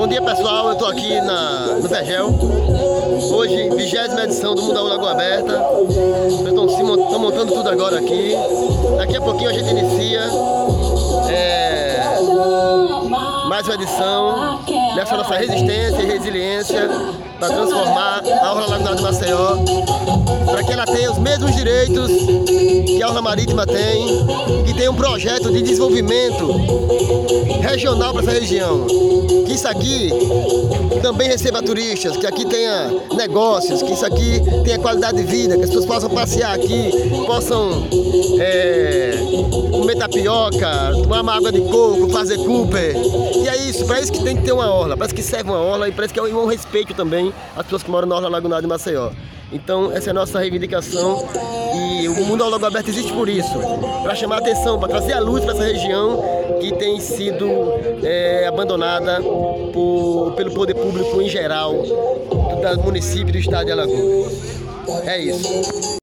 Bom dia, pessoal, eu estou aqui no Vergel. Hoje, 20ª edição do Mundaú Lagoa Aberta. Estou montando tudo agora aqui. Daqui a pouquinho a gente inicia mais uma edição dessa nossa resistência e resiliência para transformar a Orla Lagunada de Maceió, para que ela tenha os mesmos direitos que a Orla Marítima tem, que tem um projeto de desenvolvimento regional para essa região. Que isso aqui também receba turistas, que aqui tenha negócios, que isso aqui tenha qualidade de vida, que as pessoas possam passear aqui, possam comer tapioca, tomar uma água de coco, fazer Cooper. E é isso, para isso que tem que ter uma orla, parece que serve uma orla e parece que é um respeito também às pessoas que moram na Orla Lagunada de Maceió. Então essa é a nossa reivindicação e o Mundaú Lagoa Aberta existe por isso, para chamar a atenção, para trazer a luz para essa região que tem sido abandonada pelo poder público em geral, do município e do estado de Alagoas. É isso.